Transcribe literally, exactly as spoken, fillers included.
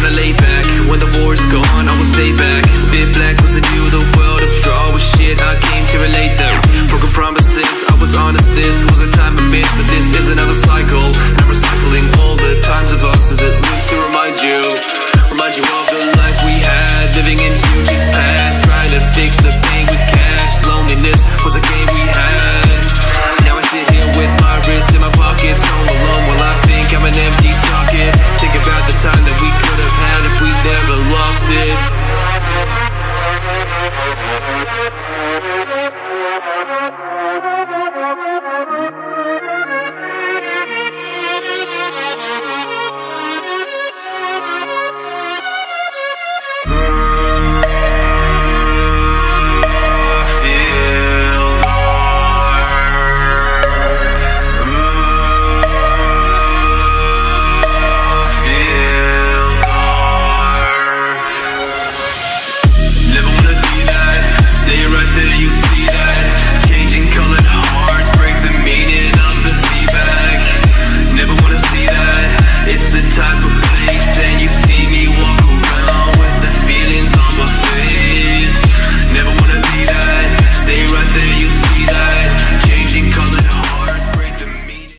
wanna lay back. When the war's gone, I will stay back. Spit black was a new, the world of straw was shit. I came to relate them. Broken promises, I was honest. This was a time of myth, but this is another cycle.